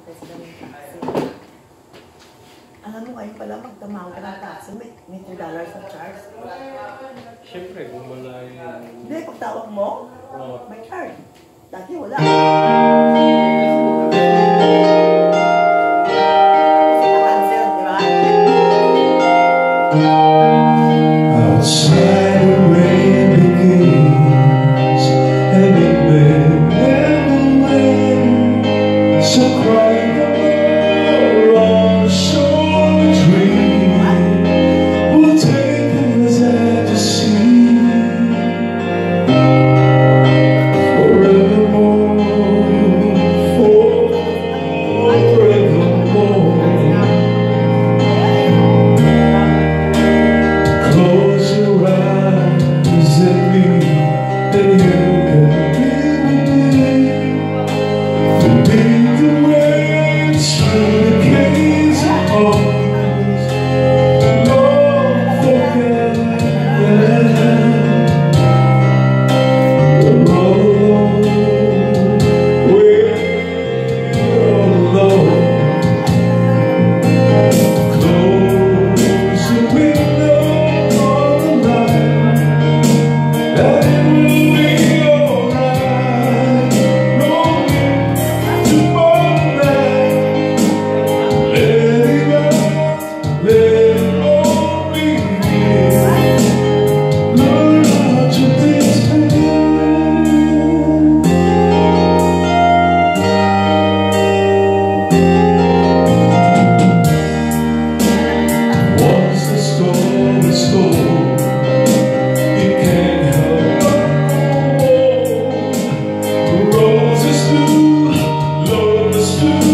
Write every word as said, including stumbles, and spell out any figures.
kasi kami ng taxi. Alam mo, ngayon pala magtamawag ka ng taxi, may, may two dollars na charge. Siyempre, kung wala yung... Hindi, pagtawag mo, Oh. may charge. Dati wala. Outside the rain begins, and it may never win. So cry the wrong soul dream will take us out to sea forevermore, forevermore. Close your eyes at me, and you can be with me. Beneath the waves, through the caves of arms, Lord, forget we're all alone, we're all alone. Close the window. Once the storm is told, you can't help but roll. Roses do, lovers do.